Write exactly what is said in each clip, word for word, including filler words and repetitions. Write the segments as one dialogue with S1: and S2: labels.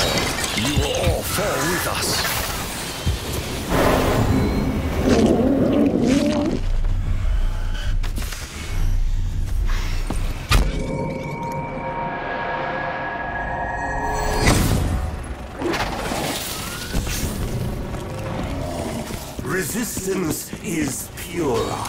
S1: You will all fall with us.
S2: Resistance is puerile.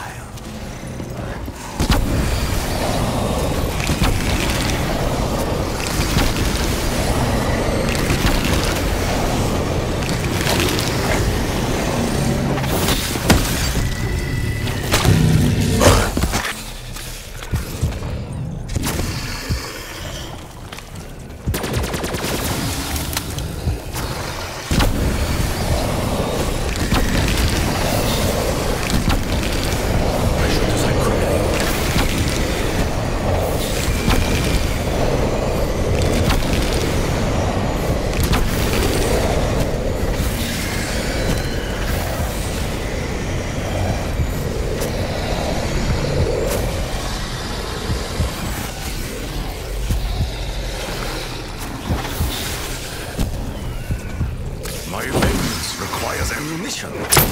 S1: My vengeance requires ammunition.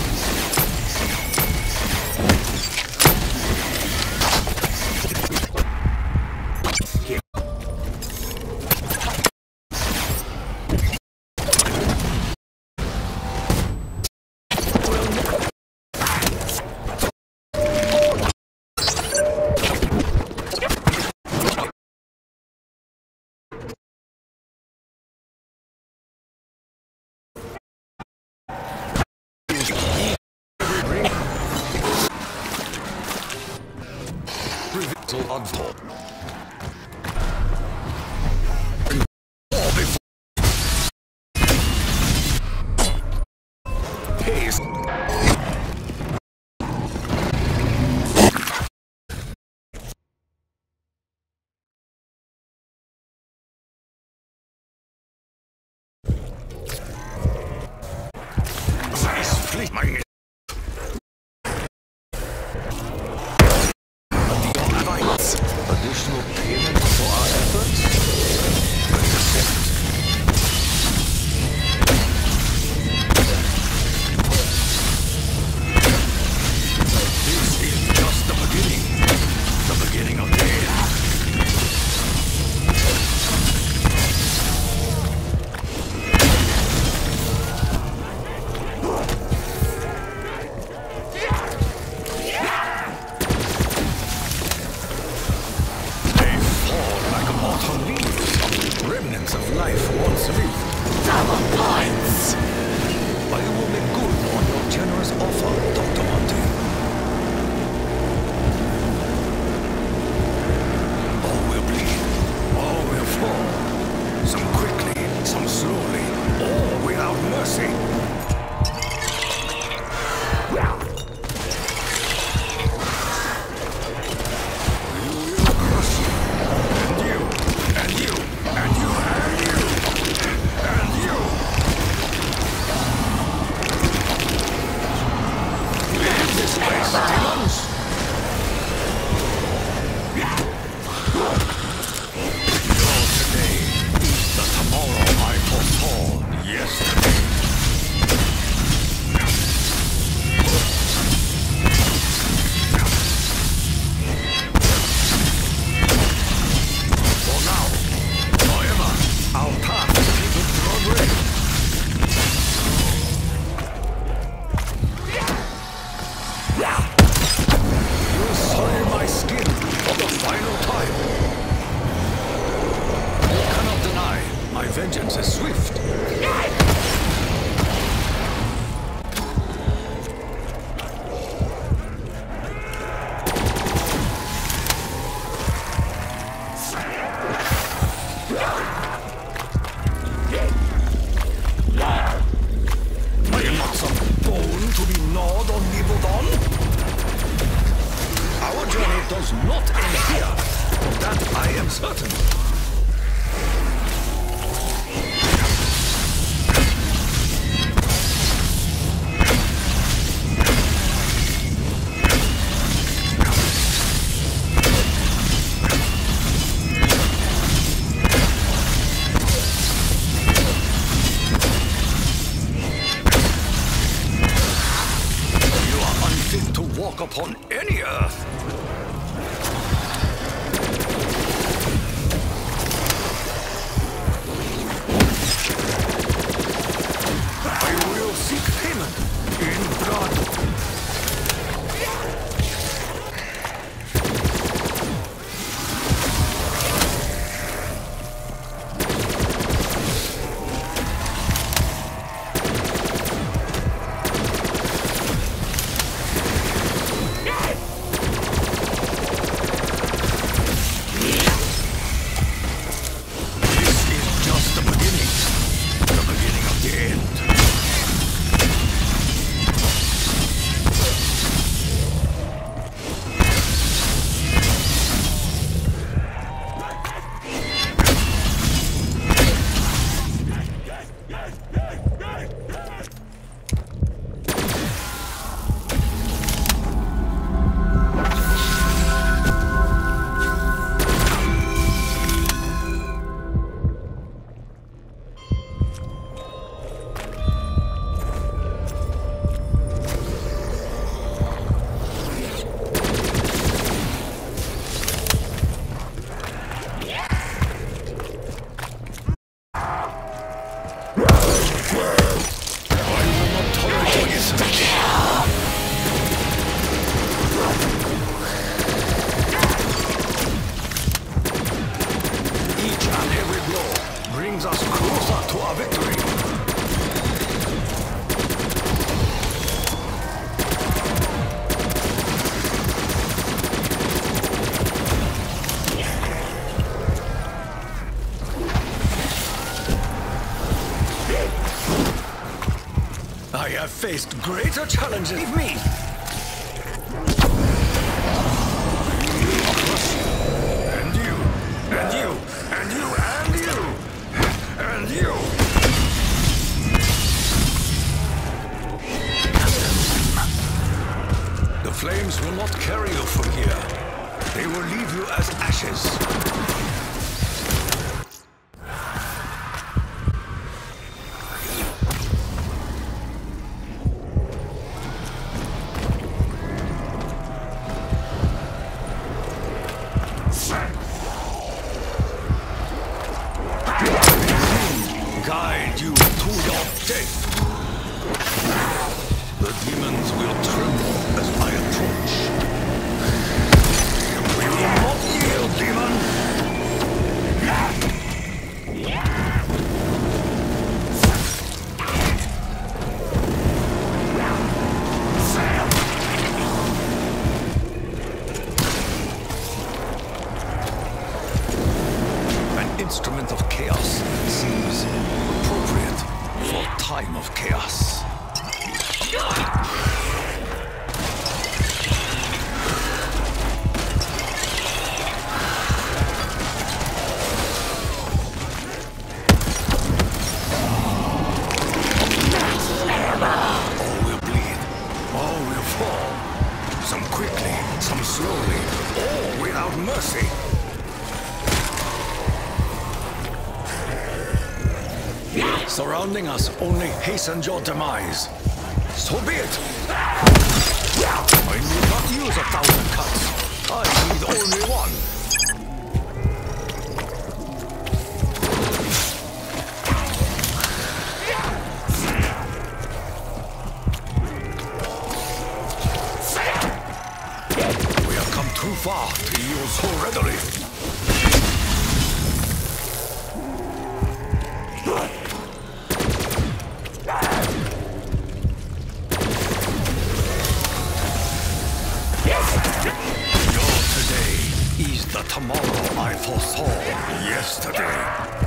S1: Advent. Haste. Nice fleet, my additional payment for our efforts? This is just the beginning. The beginning of the end. Remnants of life once lived.
S2: Double points!
S1: I will make good on your generous offer, Doctor Monty. All will bleed, all will fall. Some quickly, some slowly, all without mercy. Vengeance is swift. I am not some bone to be gnawed or nibbled on. Our journey does not end here. Of that I am certain. upon any earth. I will seek payment in blood. I have faced greater challenges. Leave me! And you, and you, and you, and you, and you! The flames will not carry you from here. They will leave you as ashes. Guide you to your death. The demons will tremble as I approach. We will not yield, demon. An instrument of chaos seems appropriate for time of chaos. All will bleed, all will fall. Some quickly, some slowly, all without mercy. Surrounding us only hastens your demise. So be it! I need not use a thousand cuts. I need only one. We have come too far to yield so readily. The tomorrow I foresaw yesterday.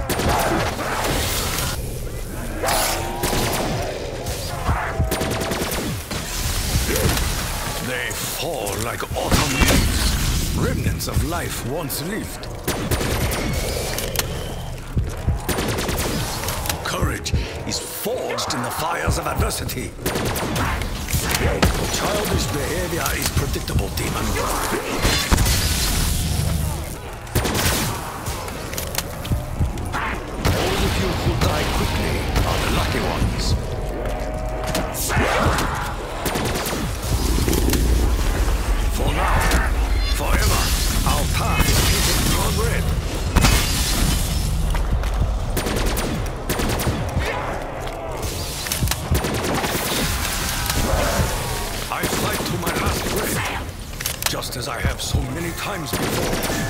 S1: They fall like autumn leaves, remnants of life once lived. Courage is forged in the fires of adversity. Childish behavior is predictable, demon. Who die quickly are the lucky ones. times before.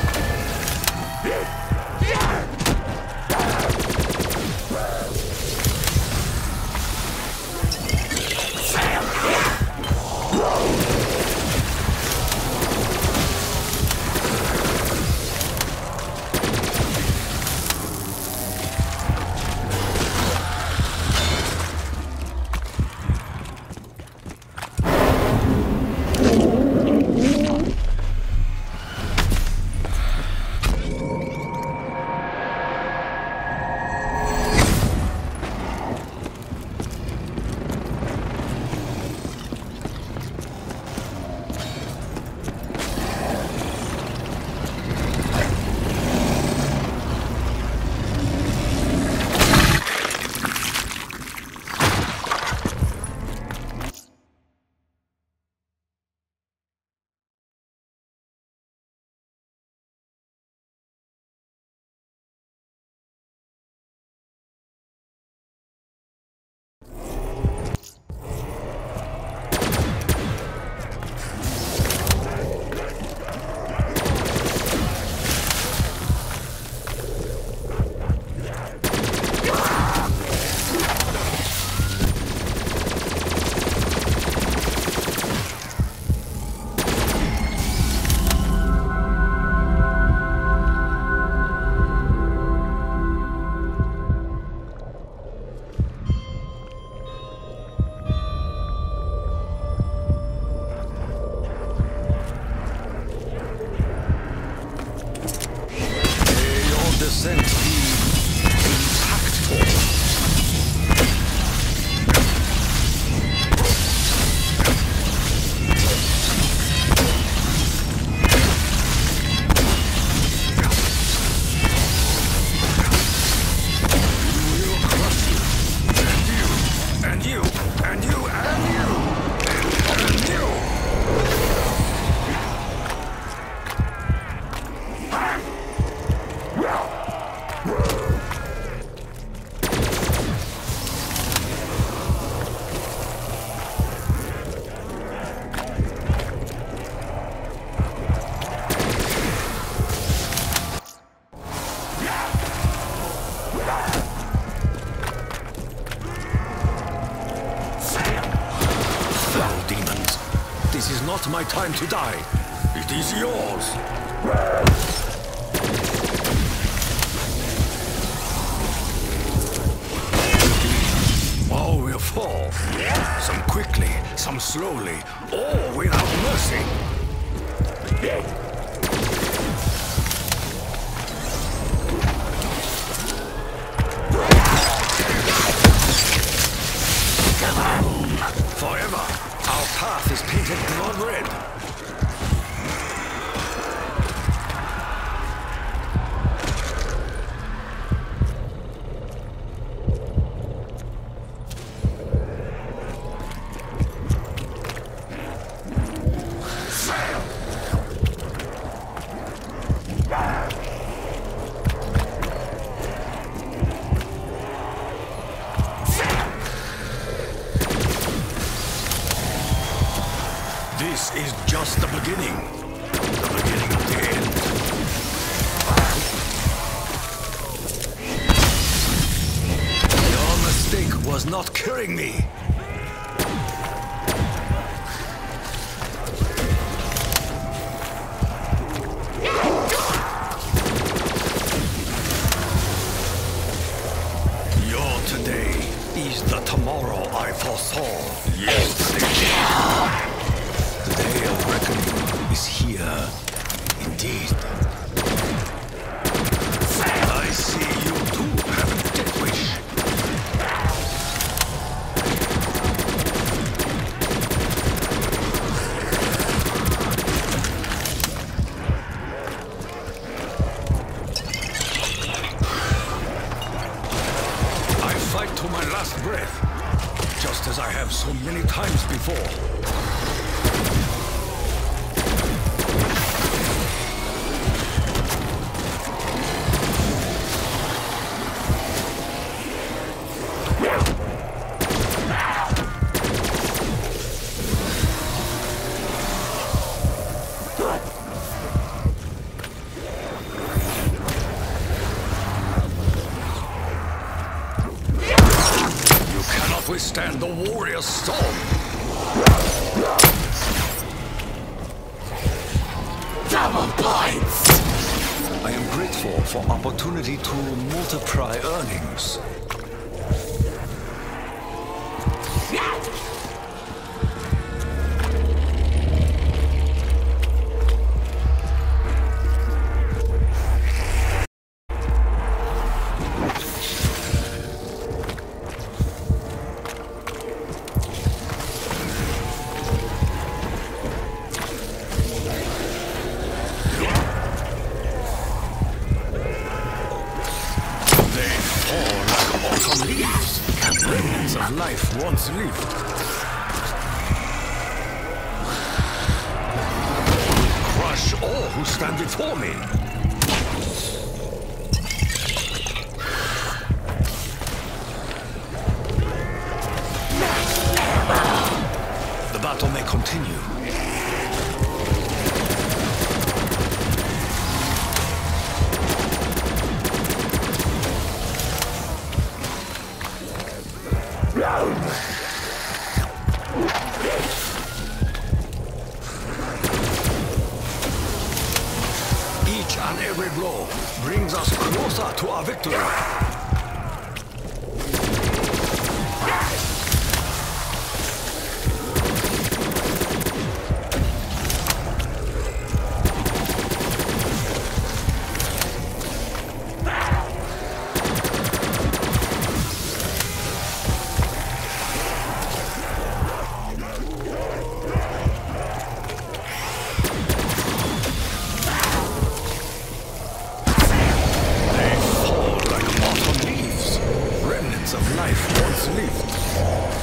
S1: Not my time to die. It is yours. All will fall. Some quickly, some slowly, all without mercy. Forever, our path is painted blood red. This is just the beginning. The beginning of the end. Your mistake was not killing me. Your today is the tomorrow I foresaw. Yesterday. The day of reckoning is here, indeed. I see you too have a death wish. I fight to my last breath, just as I have so many times before. withstand the warrior's storm.
S2: Double points!
S1: I am grateful for opportunity to multiply earnings. Remnants of life once lived. Crush all who stand before me. The battle may continue. Each and every blow brings us closer to our victory. Of life once lived.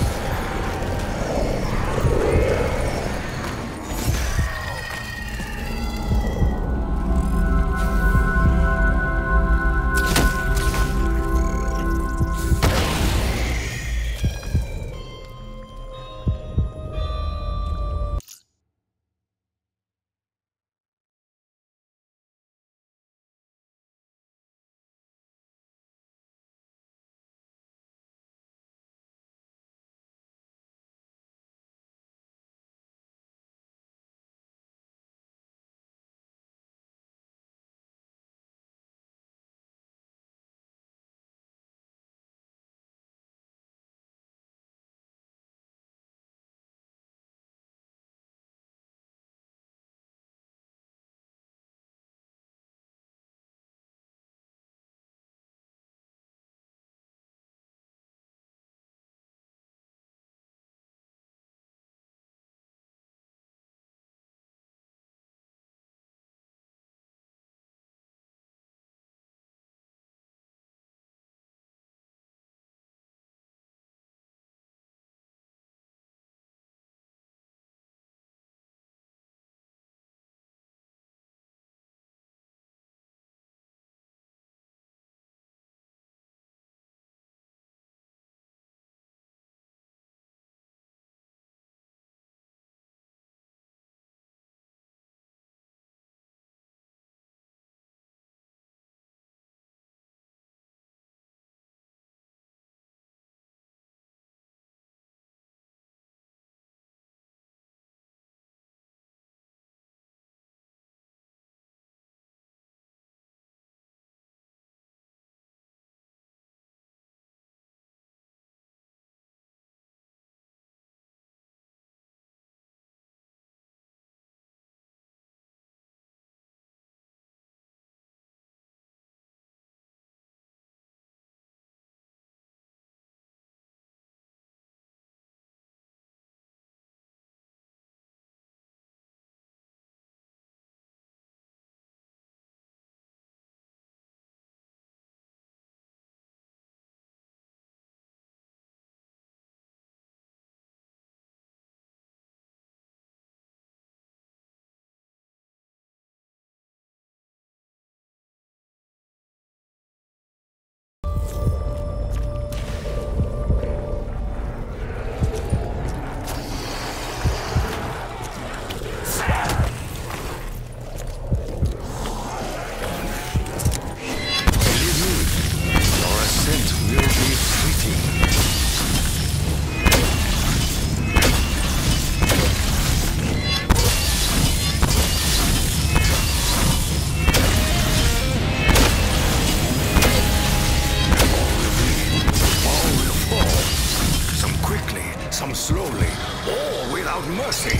S1: without mercy.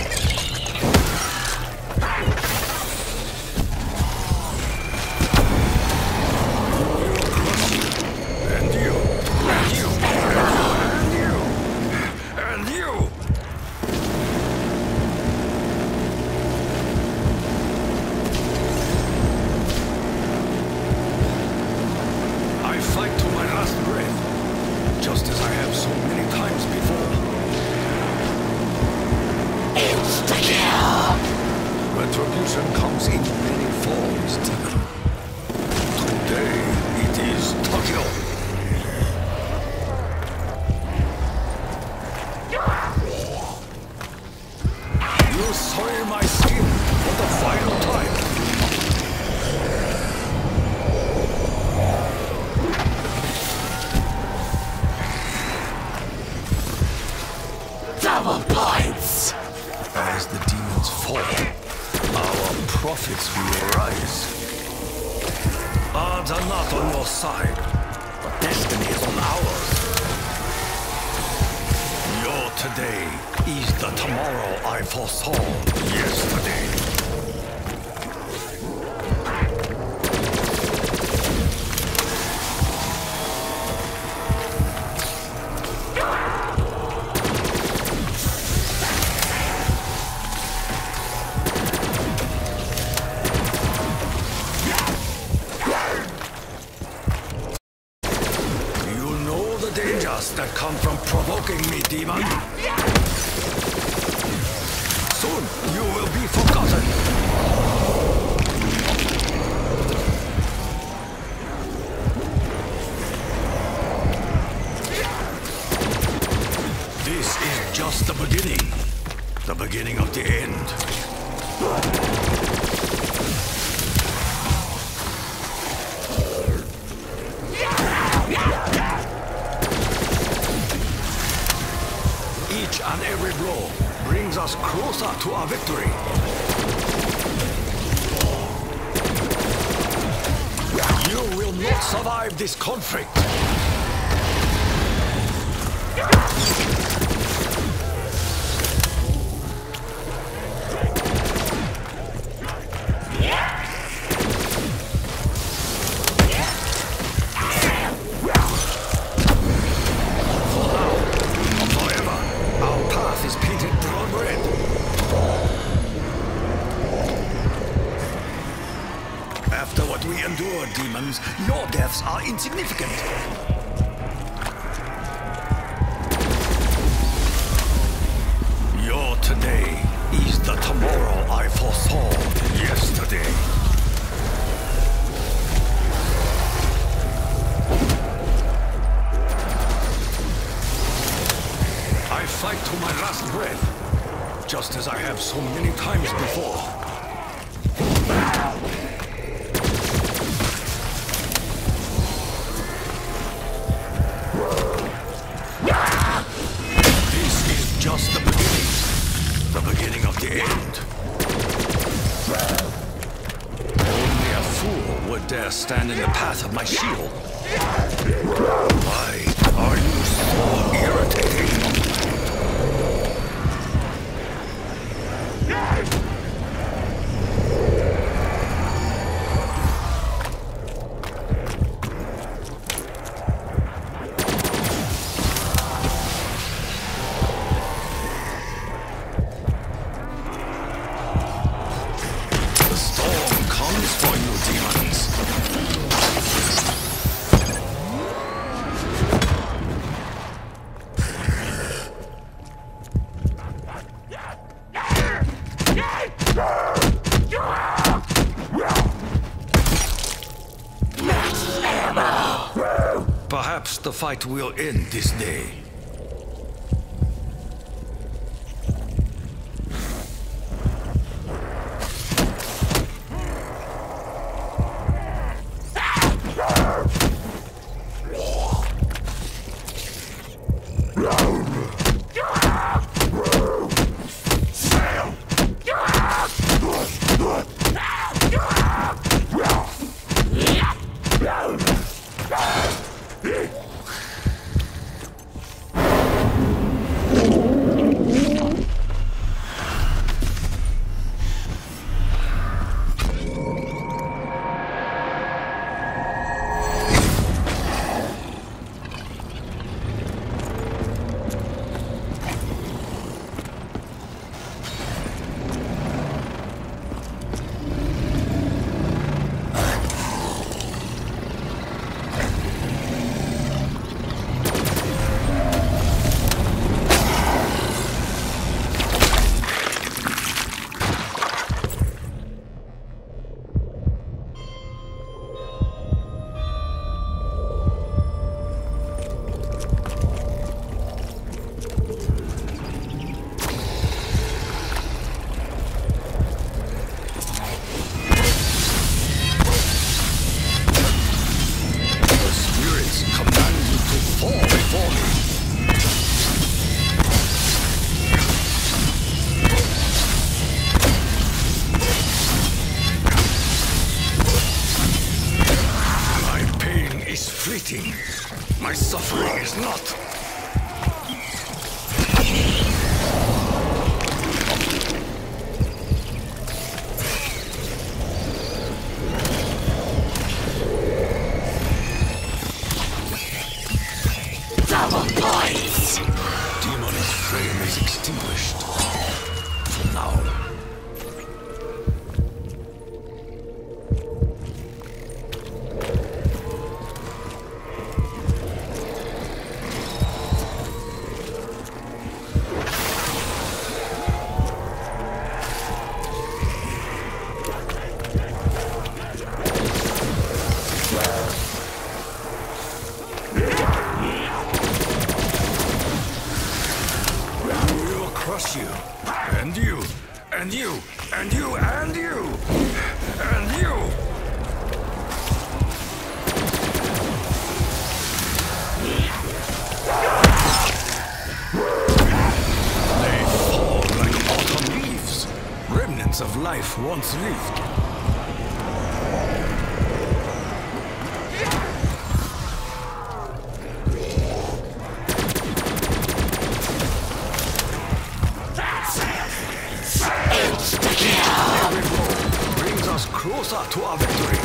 S1: And you, and you, and you, and you. I fight to my last breath, just as I have so many times before.
S2: Insta-kill!
S1: Retribution comes in many forms, Demon. Today, it is Tokyo. You soil my skin for the final time.
S2: Double points!
S1: As the demons fall, our profits will rise. Odds are not on your side, but destiny is on ours. Your today is the tomorrow I foresaw yesterday. That come from provoking me, demon. Soon you will be forgotten. This is just the beginning. The beginning of the end. Each and every blow brings us closer to our victory. You will not survive this conflict. After what we endure, demons, your deaths are insignificant. Your today is the tomorrow I foresaw yesterday. I fight to my last breath, just as I have so many times before. Just the beginning. The beginning of the end. Only a fool would dare stand in the path of my shield. Why are you so irritating? Perhaps the fight will end this day. not!
S2: Double points!
S1: Demon's flame is extinguished. For now. Crush you, and you, and you, and you, and you, and you! They fall like autumn leaves, remnants of life once lived. Closer to our victory.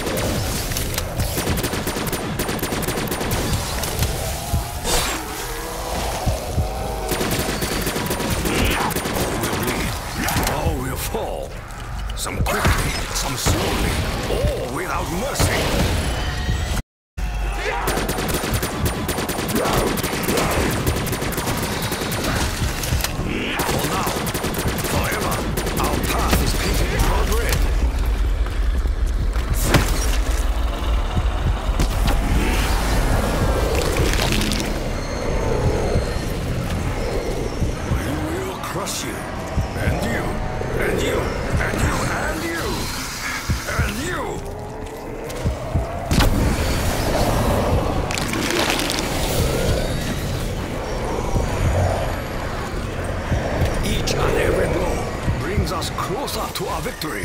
S1: All will bleed. All will fall. Some quickly, some slowly, all without mercy. For now, forever, our path is painted blood red. Crush you, and you, and you, and you, and you, and you! Each and every blow brings us closer to our victory.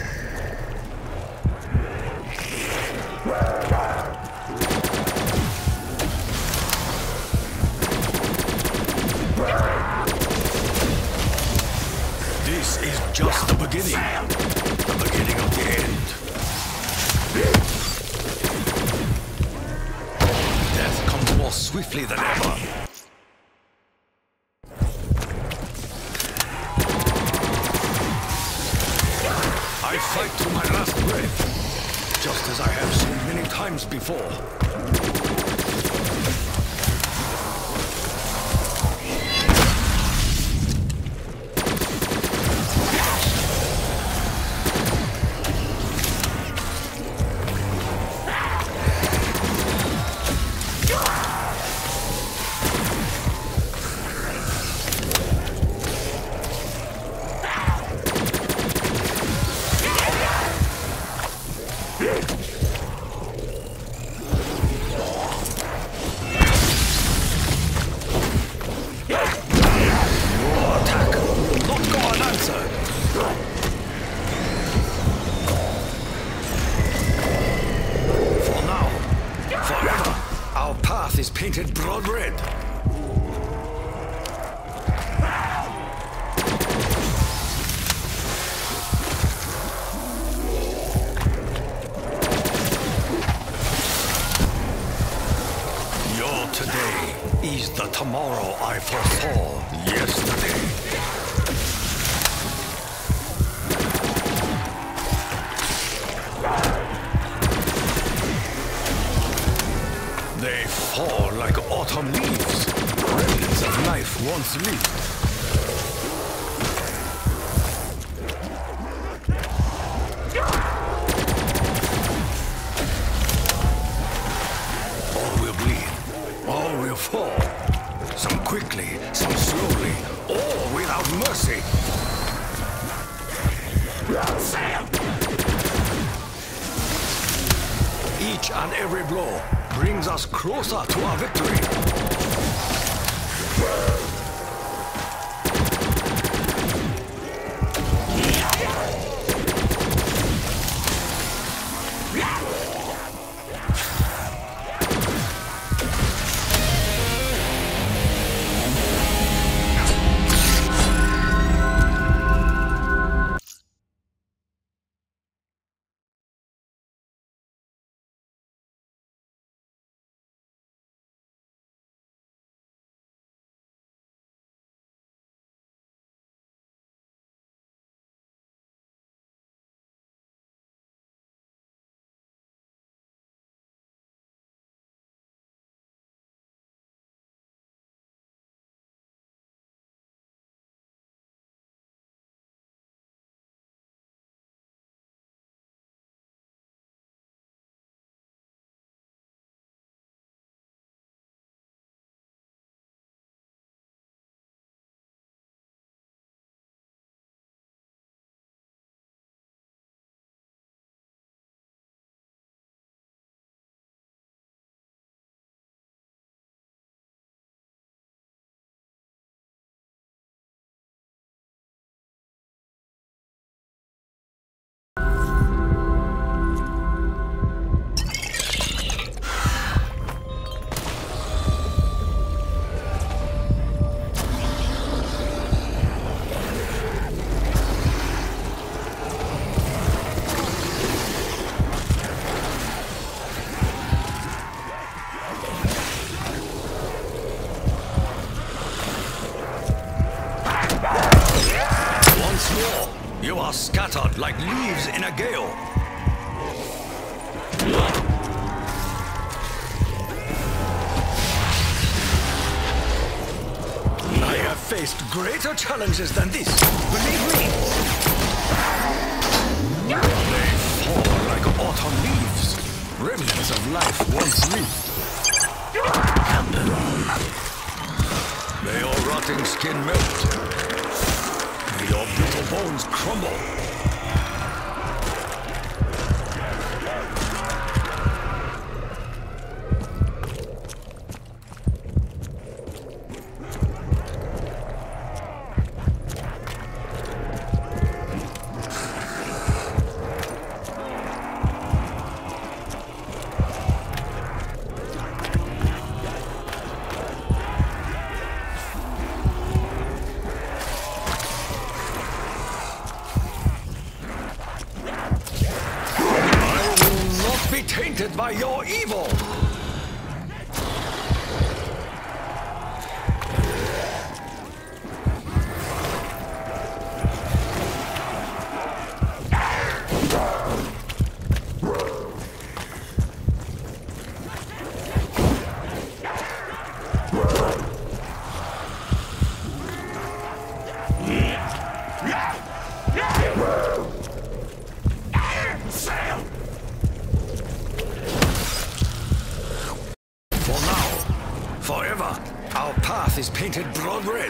S1: This is just the beginning. The beginning of the end. Death comes more swiftly than ever. I fight to my last breath, just as I have seen many times before. Is painted blood red. Your today is the tomorrow I foresaw yesterday. They fall like autumn leaves, remnants of life once lived. All will bleed, all will fall. Some quickly, some slowly, all without mercy. Each and every blow brings us closer to our victory. You are scattered like leaves in a gale. I have faced greater challenges than this, believe me. They fall like autumn leaves, remnants of life once lived. May your rotting skin melt. May your brittle bones crumble. Tainted by your evil! Forever, our path is painted blood red.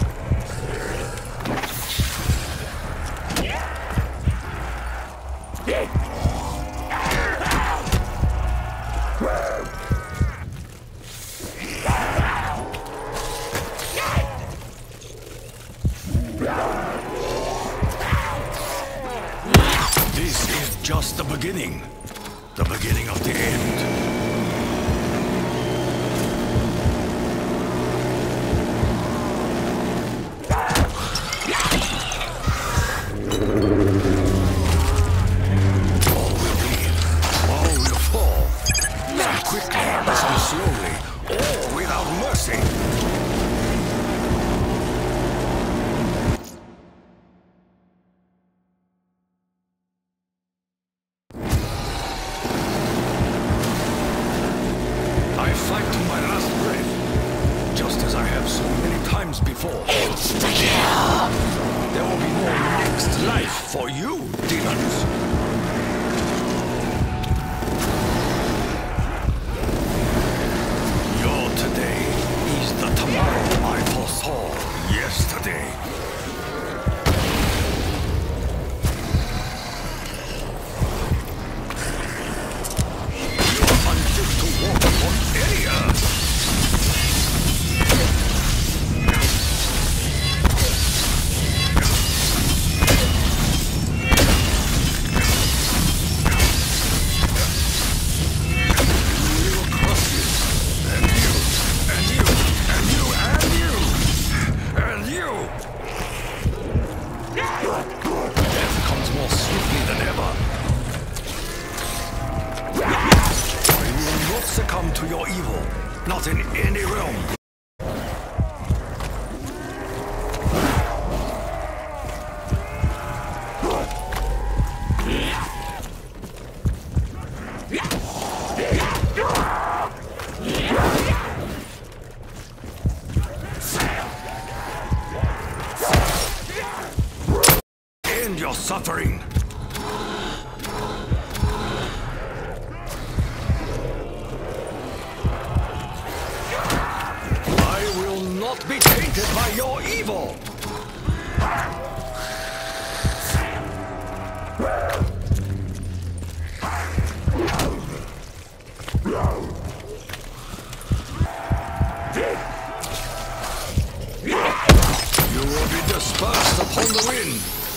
S1: This is just the beginning. The beginning of the end. Slowly, all without mercy. I fight to my last breath, just as I have so many times before.
S2: Insta-kill!
S1: There will be no next life for you, demons. Tomorrow I foresaw yesterday. You are unfit to walk upon any earth. Succumb to your evil, not in any realm. End your suffering. Not be tainted by your evil! You will be dispersed upon the wind!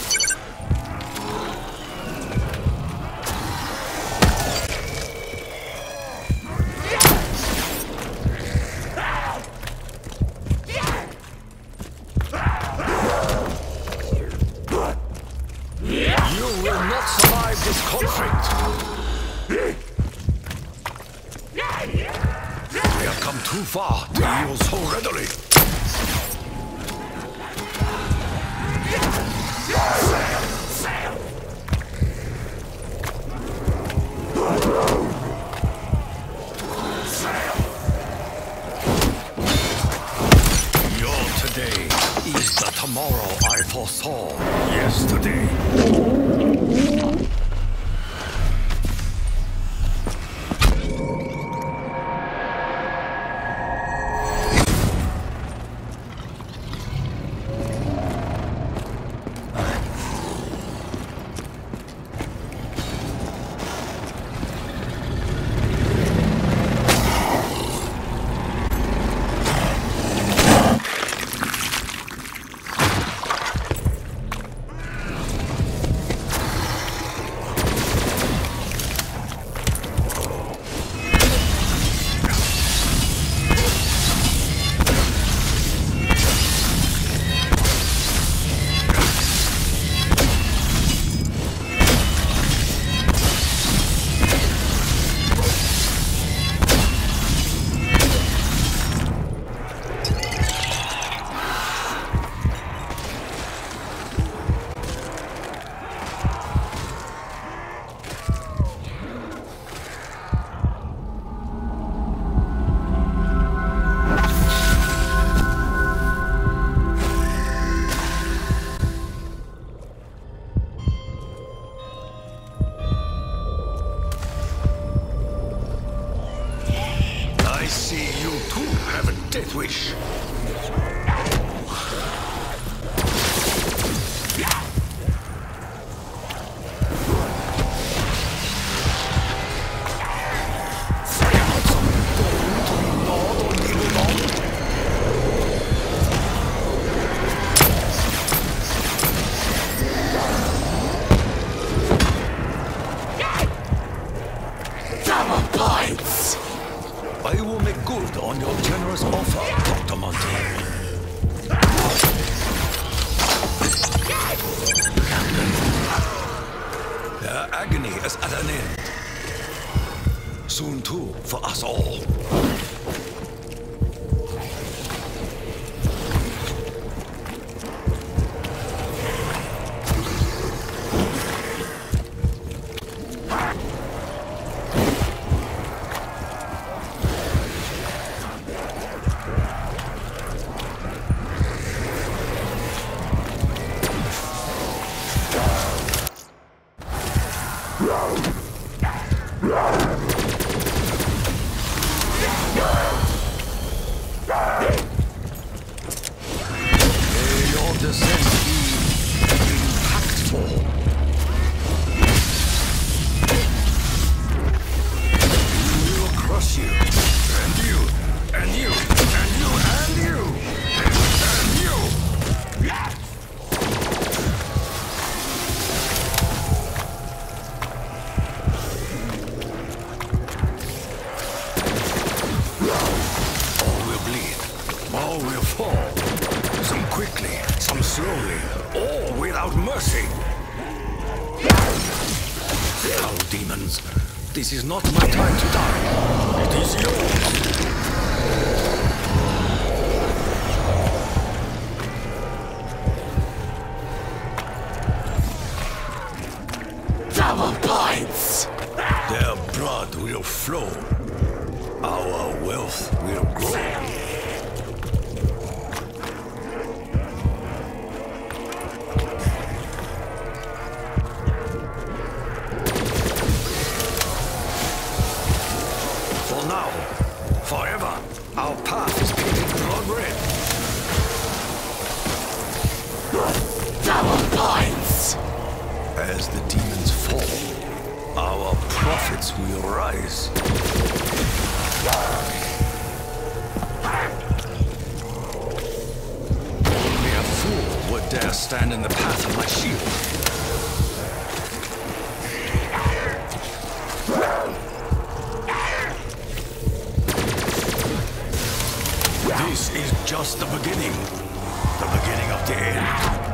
S1: This conflict. We have come too far to yield so readily. foresaw yesterday. I see you too have a death wish.
S2: Double points!
S1: I will make good on your generous offer, Doctor Monty. Their agony is at an end. Soon too, for us all. All will fall. Some quickly, some slowly, all without mercy. Hell, demons. This is not my time to die. It is yours.
S2: Double points!
S1: Their blood will flow. Our wealth will grow. Now, forever, our path is painted blood red.
S2: Double points!
S1: As the demons fall, our profits will rise. Only a fool would dare stand in the path of my shield. This is just the beginning. The beginning of the end.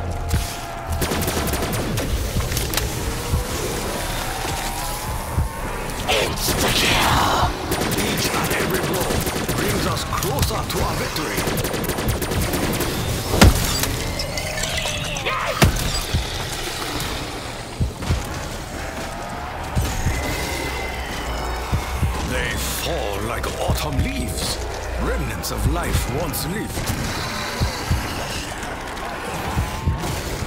S2: Insta-kill!
S1: Each and every blow brings us closer to our victory. They fall like autumn leaves. Remnants of life once lived.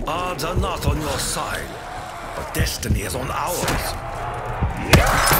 S1: Odds are not on your side, but destiny is on ours.